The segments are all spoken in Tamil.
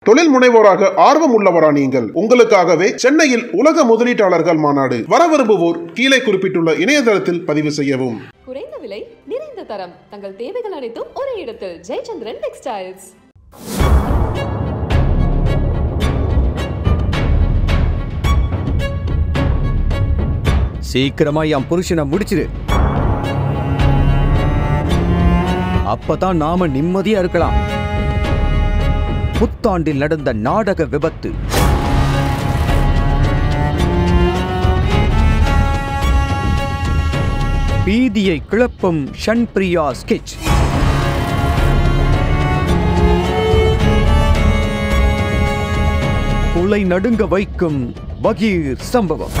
தொழில் முனைவோராக ஆர்வம் உள்ளவரா நீங்கள்? உங்களுக்காகவே சென்னையில் உலக முதலீட்டாளர்கள் மாநாடு. வர விரும்புவோர் கீழே குறிப்பிட்டுள்ள இணையதளத்தில் பதிவு செய்யவும். குறைந்த விலை, நிறைந்த தரம், தங்கள் தேவைகள் அனைத்தும் ஒரே இடத்தில். ஜெயச்சந்திரன் டெக்ஸ்டைல்ஸ். சீக்கிரமா என் புருஷனை முடிச்சிரு, அப்பதான் நாம நிம்மதியா இருக்கலாம். புத்தாண்டில் நடந்த நாடக விபத்து. பீதியை கிளப்பும் ஷன்பிரியா ஸ்கெட்ச். புலை நடுங்க வைக்கும் பகீர் சம்பவம்.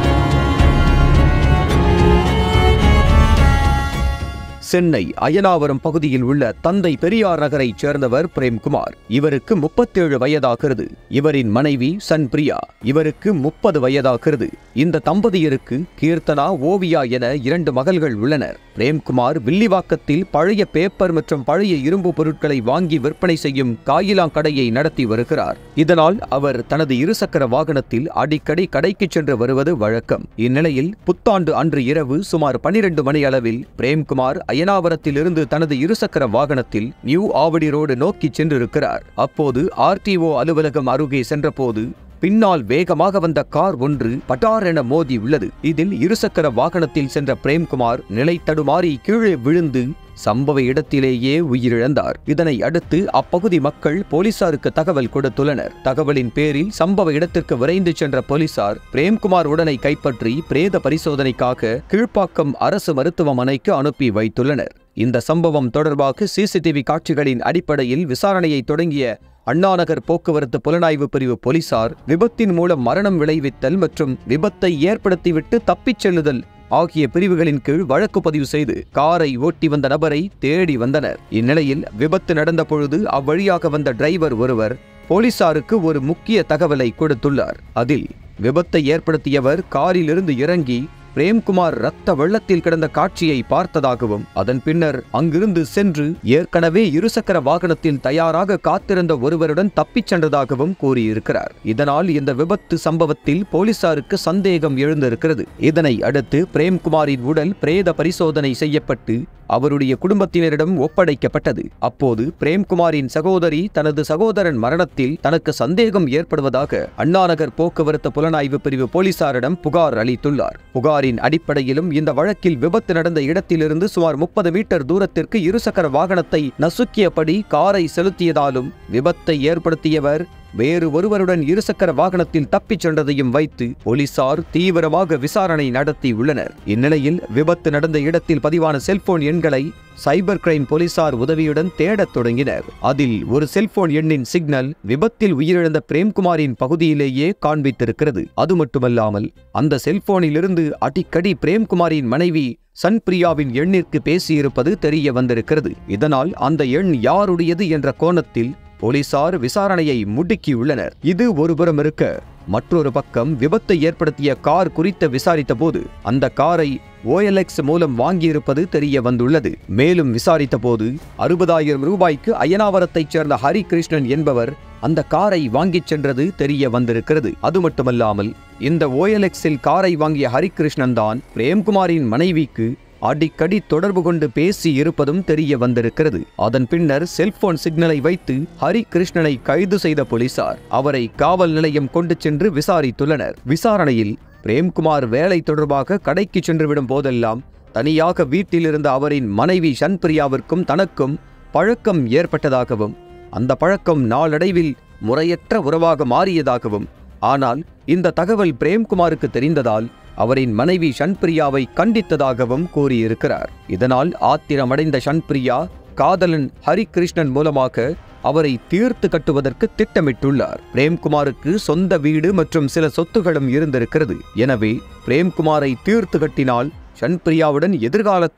சென்னை அயனாவரம் பகுதியில் உள்ள தந்தை பெரியார் நகரைச் சேர்ந்தவர் பிரேம்குமார். இவருக்கு 37 வயதாகிறது. இவரின் மனைவி சன்பிரியா. இவருக்கு 30 வயதாகிறது. இந்த தம்பதியருக்கு கீர்த்தனா, ஓவியா என 2 மகள்கள் உள்ளனர். பிரேம்குமார் வில்லிவாக்கத்தில் பழைய பேப்பர் மற்றும் பழைய இரும்பு பொருட்களை வாங்கி விற்பனை செய்யும் காயிலாங்கடையை நடத்தி வருகிறார். இதனால் அவர் தனது இருசக்கர வாகனத்தில் அடிக்கடி கடைக்கு சென்று வருவது வழக்கம். இந்நிலையில் புத்தாண்டு அன்று இரவு சுமார் 12 மணி அளவில் பிரேம்குமார் அயனாவரத்திலிருந்து தனது இருசக்கர வாகனத்தில் நியூ ஆவடி ரோடு நோக்கி சென்றிருக்கிறார். அப்போது RTO அலுவலகம் அருகே சென்றபோது பின்னால் வேகமாக வந்த கார் ஒன்று பட்டார் என மோதி உள்ளது. இதில் இருசக்கர வாகனத்தில் சென்ற பிரேம்குமார் நிலை தடுமாறி கீழே விழுந்து சம்பவ இடத்திலேயே உயிரிழந்தார். இதனை அடுத்து அப்பகுதி மக்கள் போலீசாருக்கு தகவல் கொடுத்துள்ளனர். தகவலின் பேரில் சம்பவ இடத்திற்கு விரைந்து சென்ற போலீசார் பிரேம்குமார் உடலை கைப்பற்றி பிரேத பரிசோதனைக்காக கீழ்ப்பாக்கம் அரசு மருத்துவமனைக்கு அனுப்பி வைத்துள்ளனர். இந்த சம்பவம் தொடர்பாக CCTV காட்சிகளின் அடிப்படையில் விசாரணையை தொடங்கிய அண்ணாநகர் போக்குவரத்து புலனாய்வு பிரிவு போலீசார் விபத்தின் மூலம் மரணம் விளைவித்தல் மற்றும் விபத்தை ஏற்படுத்திவிட்டு தப்பிச் செல்லுதல் ஆகிய பிரிவுகளின் கீழ் வழக்கு பதிவு செய்து காரை ஓட்டி வந்த நபரை தேடி வந்தனர். இந்நிலையில் விபத்து நடந்த பொழுது அவ்வழியாக வந்த டிரைவர் ஒருவர் போலீசாருக்கு ஒரு முக்கிய தகவலை கொடுத்துள்ளார். அதில் விபத்தை ஏற்படுத்தியவர் காரிலிருந்து இறங்கி பிரேம்குமார் ரத்த வெள்ளத்தில் கிடந்த காட்சியை பார்த்ததாகவும் அதன் பின்னர் அங்கிருந்து சென்று ஏற்கனவே இருசக்கர வாகனத்தில் தயாராக காத்திருந்த ஒருவருடன் தப்பிச் சென்றதாகவும் கூறியிருக்கிறார். இதனால் இந்த விபத்து சம்பவத்தில் போலீசாருக்கு சந்தேகம் எழுந்திருக்கிறது. இதனை அடுத்து பிரேம்குமாரின் உடல் பிரேத பரிசோதனை செய்யப்பட்டு அவருடைய குடும்பத்தினரிடம் ஒப்படைக்கப்பட்டது. அப்போது பிரேம்குமாரின் சகோதரி தனது சகோதரன் மரணத்தில் தனக்கு சந்தேகம் ஏற்படுவதாக அண்ணாநகர் போக்குவரத்து புலனாய்வு பிரிவு போலீசாரிடம் புகார் அளித்துள்ளார். புகாரின் அடிப்படையிலும் இந்த வழக்கில் விபத்து நடந்த இடத்திலிருந்து சுமார் 30 மீட்டர் தூரத்திற்கு இருசக்கர வாகனத்தை நசுக்கியபடி காரை செலுத்தியதாலும் விபத்தை ஏற்படுத்தியவர் வேறு ஒருவருடன் இருசக்கர வாகனத்தில் தப்பிச் சென்றதையும் வைத்து போலீசார் தீவிரமாக விசாரணை நடத்தி உள்ளனர். இந்நிலையில் விபத்து நடந்த இடத்தில் பதிவான செல்போன் எண்களை சைபர் கிரைம் போலீசார் உதவியுடன் தேடத் தொடங்கினர். அதில் ஒரு செல்போன் எண்ணின் சிக்னல் விபத்தில் உயிரிழந்த பிரேம்குமாரின் பகுதியிலேயே காண்பித்திருக்கிறது. அது மட்டுமல்லாமல் அந்த செல்போனிலிருந்து அடிக்கடி பிரேம்குமாரின் மனைவி சன்பிரியாவின் எண்ணிற்கு பேசியிருப்பது தெரிய வந்திருக்கிறது. இதனால் அந்த எண் யாருடையது என்ற கோணத்தில் போலீசார் விசாரணையை முடுக்கியுள்ளனர். இது ஒருபுறம் இருக்க, மற்றொரு பக்கம் விபத்தை ஏற்படுத்திய கார் குறித்து விசாரித்த போது அந்த காரை OLX மூலம் வாங்கியிருப்பது தெரிய வந்துள்ளது. மேலும் விசாரித்த போது 60,000 ரூபாய்க்கு அயனாவரத்தைச் சேர்ந்த ஹரிகிருஷ்ணன் என்பவர் அந்த காரை வாங்கிச் சென்றது தெரிய வந்திருக்கிறது. அது மட்டுமல்லாமல் இந்த OLX-இல் காரை வாங்கிய ஹரிகிருஷ்ணன் தான் பிரேம்குமாரின் மனைவிக்கு அடிக்கடி தொடர்பு கொண்டு பேசி இருப்பதும் தெரிய வந்திருக்கிறது. அதன் பின்னர் செல்போன் சிக்னலை வைத்து ஹரிகிருஷ்ணனை கைது செய்த போலீசார் அவரை காவல் நிலையம் கொண்டு சென்று விசாரித்துள்ளனர். விசாரணையில் பிரேம்குமார் வேலை தொடர்பாக கடைக்கு சென்றுவிடும் போதெல்லாம் தனியாக வீட்டில் இருந்த அவரின் மனைவி ஷன்பிரியாவிற்கும் தனக்கும் பழக்கம் ஏற்பட்டதாகவும் அந்த பழக்கம் நாளடைவில் முறையற்ற உறவாக மாறியதாகவும், ஆனால் இந்த தகவல் பிரேம்குமாருக்கு தெரிந்ததால் அவரின் மனைவி ஷன்பிரியாவை கண்டித்ததாகவும் கூறியிருக்கிறார். இதனால் ஆத்திரமடைந்த ஷன்பிரியா காதலன் ஹரிகிருஷ்ணன் மூலமாக அவரை தீர்த்து கட்டுவதற்கு திட்டமிட்டுள்ளார். பிரேம்குமாருக்கு சொந்த வீடு மற்றும் சில சொத்துகளும் இருந்திருக்கிறது. எனவே பிரேம்குமாரை தீர்த்து கட்டினால் ஷன்பிரியாவுடன் எதிர்காலத்தில்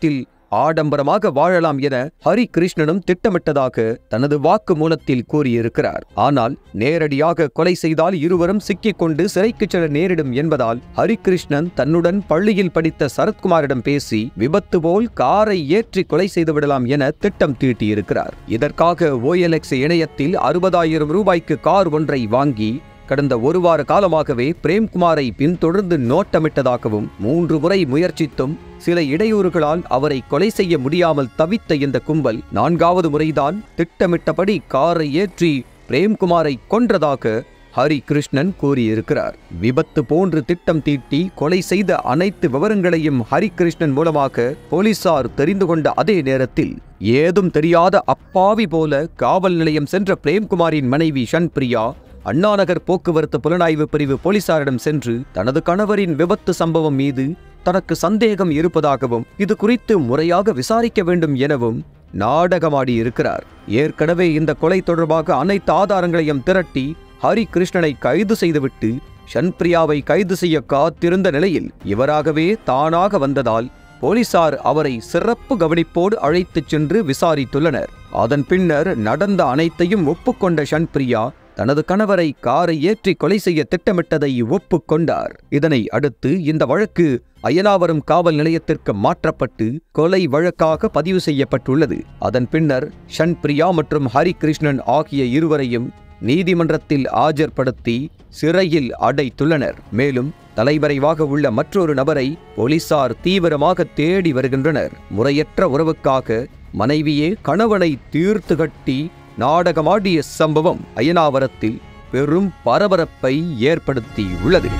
ஆடம்பரமாக வாழலாம் என ஹரிகிருஷ்ணனும் திட்டமிட்டதாக தனது வாக்கு மூலத்தில் கூறியிருக்கிறார். ஆனால் நேரடியாக கொலை செய்தால் இருவரும் சிக்கிக்கொண்டு சிறைக்கு செல்ல நேரிடும் என்பதால் ஹரிகிருஷ்ணன் தன்னுடன் பள்ளியில் படித்த சரத்குமாரிடம் பேசி விபத்து போல் காரை ஏற்றி கொலை செய்து விடலாம் என திட்டம் தீட்டியிருக்கிறார். இதற்காக OLX இணையத்தில் 60,000 ரூபாய்க்கு கார் ஒன்றை வாங்கி கடந்த ஒரு வார காலமாகவே பிரேம்குமாரை பின்தொடர்ந்து நோட்டமிட்டதாகவும் 3 முறை முயற்சித்தும் சில இடையூறுகளால் அவரை கொலை செய்ய முடியாமல் தவித்த இந்த கும்பல் 4வது முறைதான் திட்டமிட்டபடி காரை ஏற்றி பிரேம்குமாரை கொன்றதாக ஹரிகிருஷ்ணன் கூறியிருக்கிறார். விபத்து போன்று திட்டம் தீட்டி கொலை செய்த அனைத்து விவரங்களையும் ஹரிகிருஷ்ணன் மூலமாக போலீசார் தெரிந்து கொண்ட அதே நேரத்தில் ஏதும் தெரியாத அப்பாவி போல காவல் நிலையம் சென்ற பிரேம்குமாரின் மனைவி ஷன்பிரியா அண்ணாநகர் போக்குவரத்து புலனாய்வு பிரிவு போலீசாரிடம் சென்று தனது கணவரின் விபத்து சம்பவம் மீது தனக்கு சந்தேகம் இருப்பதாகவும் இது குறித்து முறையாக விசாரிக்க வேண்டும் எனவும் நாடகமாடியிருக்கிறார். ஏற்கனவே இந்த கொலை தொடர்பாக அனைத்து ஆதாரங்களையும் திரட்டி ஹரிகிருஷ்ணனை கைது செய்துவிட்டு ஷன்பிரியாவை கைது செய்ய காத்திருந்த நிலையில் இவராகவே தானாக வந்ததால் போலீசார் அவரை சிறப்பு கவனிப்போடு அழைத்துச் சென்று விசாரித்துள்ளனர். அதன் பின்னர் நடந்த அனைத்தையும் ஒப்புக்கொண்ட ஷன்பிரியா தனது கணவரை காரை ஏற்றி கொலை செய்ய திட்டமிட்டதை ஒப்புக்கொண்டார். இதனை அடுத்து இந்த வழக்கு அயனாவரம் காவல் நிலையத்திற்கு மாற்றப்பட்டு கொலை வழக்காக பதிவு செய்யப்பட்டுள்ளது. அதன் பின்னர் ஷன்பிரியா மற்றும் ஹரிகிருஷ்ணன் ஆகிய இருவரையும் நீதிமன்றத்தில் ஆஜர்படுத்தி சிறையில் அடைத்துள்ளனர். மேலும் தலைமறைவாக உள்ள மற்றொரு நபரை போலீசார் தீவிரமாக தேடி வருகின்றனர். முறையற்ற உறவுக்காக மனைவியே கணவனை தீர்த்து கட்டி நாடகமாடிய சம்பவம் அயனாவரத்தில் பெரும் பரபரப்பை ஏற்படுத்தியுள்ளது.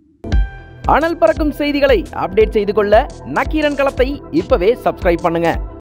அனல் பறக்கும் செய்திகளை அப்டேட் செய்து கொள்ள நக்கீரன் களத்தை இப்பவே சப்ஸ்கிரைப் பண்ணுங்க.